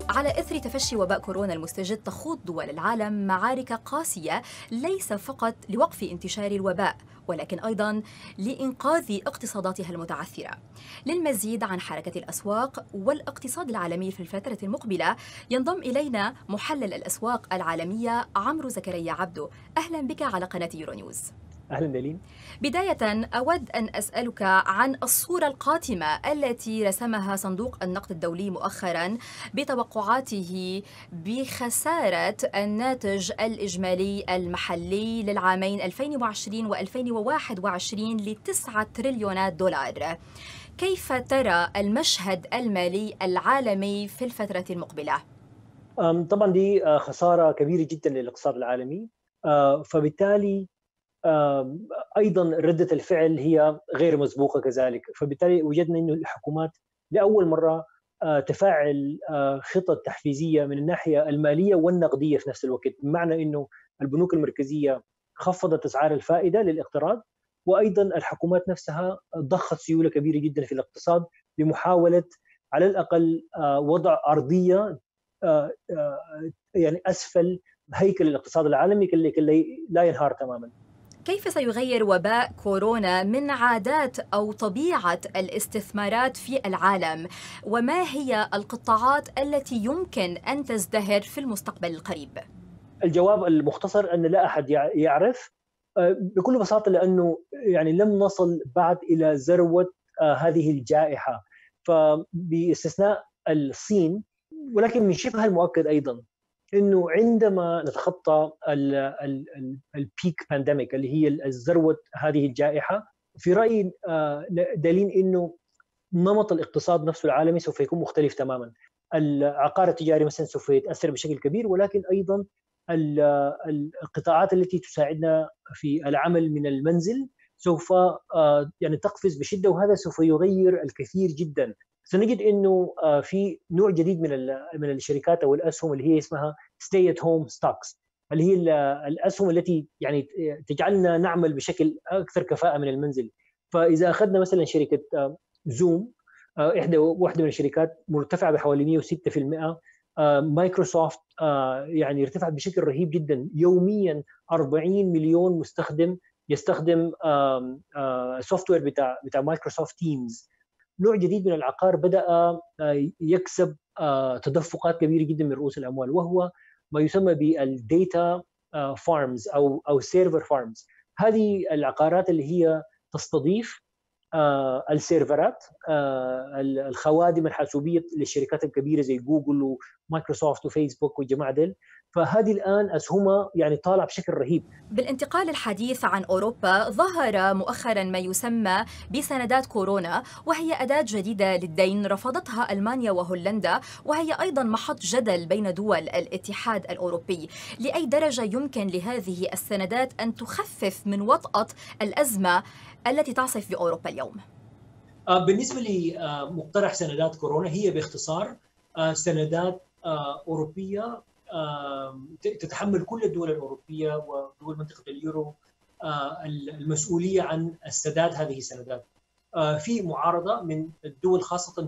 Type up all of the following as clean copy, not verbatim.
على إثر تفشي وباء كورونا المستجد تخوض دول العالم معارك قاسية ليس فقط لوقف انتشار الوباء ولكن أيضاً لإنقاذ اقتصاداتها المتعثرة. للمزيد عن حركة الأسواق والاقتصاد العالمي في الفترة المقبلة ينضم إلينا محلل الأسواق العالمية عمرو زكريا عبدو. أهلاً بك على قناة يورونيوز. أهلا دليل. بداية أود أن أسألك عن الصورة القاتمة التي رسمها صندوق النقد الدولي مؤخرا بتوقعاته بخسارة الناتج الإجمالي المحلي للعامين 2020 و2021 ل9 تريليونات دولار. كيف ترى المشهد المالي العالمي في الفترة المقبلة؟ طبعا دي خسارة كبيرة جدا للاقتصاد العالمي. فبالتالي ايضا رده الفعل هي غير مسبوقه كذلك، فبالتالي وجدنا انه الحكومات لاول مره تفعل خطط تحفيزيه من الناحيه الماليه والنقديه في نفس الوقت، بمعنى انه البنوك المركزيه خفضت اسعار الفائده للاقتراض، وايضا الحكومات نفسها ضخت سيوله كبيره جدا في الاقتصاد لمحاوله على الاقل وضع ارضيه يعني اسفل هيكل الاقتصاد العالمي كي لا ينهار تماما. كيف سيغير وباء كورونا من عادات أو طبيعة الاستثمارات في العالم؟ وما هي القطاعات التي يمكن أن تزدهر في المستقبل القريب؟ الجواب المختصر أن لا أحد يعرف، بكل بساطة لأنه يعني لم نصل بعد إلى ذروة هذه الجائحة، فباستثناء الصين، ولكن من شبه المؤكد أيضا انه عندما نتخطى البيك بانديميك اللي هي الذروه هذه الجائحه، في رايي دليل انه نمط الاقتصاد نفسه العالمي سوف يكون مختلف تماما. العقار التجاري مثلا سوف يتاثر بشكل كبير، ولكن ايضا القطاعات التي تساعدنا في العمل من المنزل سوف يعني تقفز بشده، وهذا سوف يغير الكثير جدا. سنجد انه في نوع جديد من الشركات او الاسهم اللي هي اسمها stay at home stocks، اللي هي الاسهم التي يعني تجعلنا نعمل بشكل اكثر كفاءه من المنزل. فاذا اخذنا مثلا شركه زوم، واحده من الشركات مرتفعه بحوالي 106%. مايكروسوفت يعني ارتفعت بشكل رهيب جدا، يوميا 40 مليون مستخدم يستخدم سوفت وير بتاع مايكروسوفت تيمز. نوع جديد من العقار بدأ يكسب تدفقات كبيرة جدا من رؤوس الأموال، وهو ما يسمى بالديتا فارمز أو سيرفر فارمز. هذه العقارات اللي هي تستضيف السيرفرات، الخوادم الحاسوبيه للشركات الكبيره زي جوجل ومايكروسوفت وفيسبوك والجماعه ديل. فهذه الان اسهمها يعني طالع بشكل رهيب. بالانتقال الحديث عن أوروبا، ظهر مؤخرا ما يسمى بسندات كورونا، وهي أداة جديدة للدين رفضتها ألمانيا وهولندا، وهي أيضا محط جدل بين دول الاتحاد الأوروبي. لأي درجة يمكن لهذه السندات أن تخفف من وطأة الأزمة التي تعصف بأوروبا اليوم؟ بالنسبة لمقترح سندات كورونا، هي باختصار سندات أوروبية تتحمل كل الدول الأوروبية ودول منطقة اليورو المسؤولية عن السداد هذه السندات. في معارضة من الدول خاصة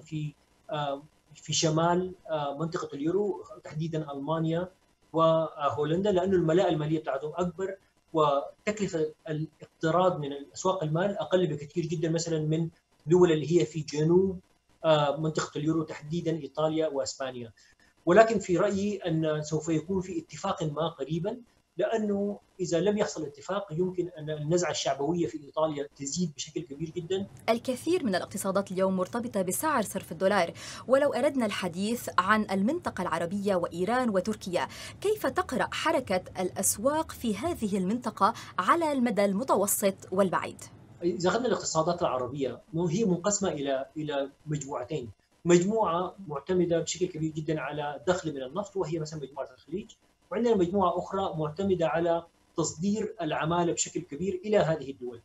في شمال منطقة اليورو، تحديدا ألمانيا وهولندا، لأنه الملاءة المالية بتاعتهم أكبر وتكلفة الاقتراض من أسواق المال أقل بكثير جدا مثلا من دول اللي هي في جنوب منطقة اليورو، تحديدا إيطاليا وأسبانيا. ولكن في رأيي أن سوف يكون في اتفاق ما قريبا، لأنه إذا لم يحصل اتفاق يمكن أن النزعة الشعبوية في إيطاليا تزيد بشكل كبير جدا. الكثير من الاقتصادات اليوم مرتبطة بسعر صرف الدولار، ولو أردنا الحديث عن المنطقة العربية وإيران وتركيا، كيف تقرأ حركة الأسواق في هذه المنطقة على المدى المتوسط والبعيد؟ إذا أخذنا الاقتصادات العربية، هي منقسمة إلى مجموعتين. مجموعة معتمدة بشكل كبير جدا على دخل من النفط، وهي مثلا مجموعة الخليج، وعندنا مجموعة أخرى معتمدة على تصدير العمالة بشكل كبير إلى هذه الدول.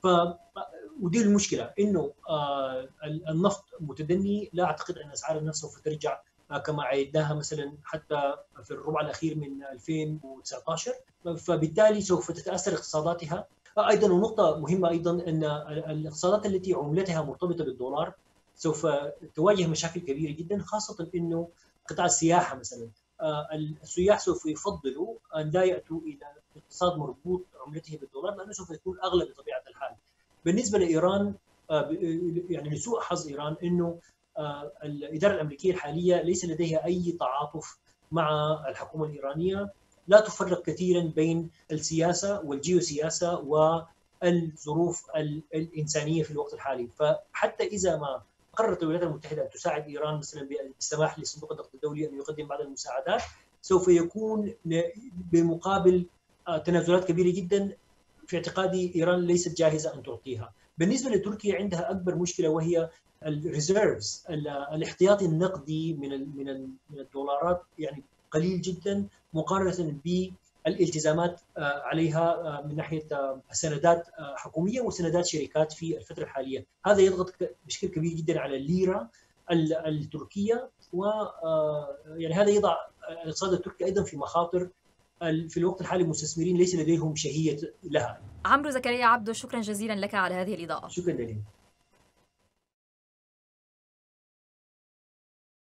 ودي المشكلة، إنه النفط متدني، لا أعتقد أن أسعار النفط سوف ترجع كما عيدناها مثلا حتى في الربع الأخير من 2019، فبالتالي سوف تتأثر اقتصاداتها. ايضا ونقطه مهمه ايضا ان الاقتصادات التي عملتها مرتبطه بالدولار سوف تواجه مشاكل كبيره جدا، خاصه انه قطاع السياحه مثلا، السياح سوف يفضلوا ان لا ياتوا الى اقتصاد مربوط عملته بالدولار، لانه سوف يكون اغلى بطبيعه الحال. بالنسبه لايران، يعني لسوء حظ ايران انه الاداره الامريكيه الحاليه ليس لديها اي تعاطف مع الحكومه الايرانيه، لا تفرق كثيرا بين السياسه والجيوسياسه والظروف الانسانيه في الوقت الحالي. فحتى اذا ما قررت الولايات المتحده ان تساعد ايران مثلا بالسماح لصندوق النقد الدولي ان يقدم بعض المساعدات، سوف يكون بمقابل تنازلات كبيره جدا في اعتقادي ايران ليست جاهزه ان تعطيها. بالنسبه لتركيا عندها اكبر مشكله وهي الريزيرفز، الاحتياطي النقدي من الدولارات يعني قليل جدا مقارنه بالالتزامات عليها من ناحيه سندات حكوميه وسندات شركات في الفتره الحاليه. هذا يضغط بشكل كبير جدا على الليره التركيه، و يعني هذا يضع الاقتصاد التركي ايضا في مخاطر. في الوقت الحالي المستثمرين ليس لديهم شهيه لها. عمرو زكريا عبده، شكرا جزيلا لك على هذه الإضاءة. شكرا لك.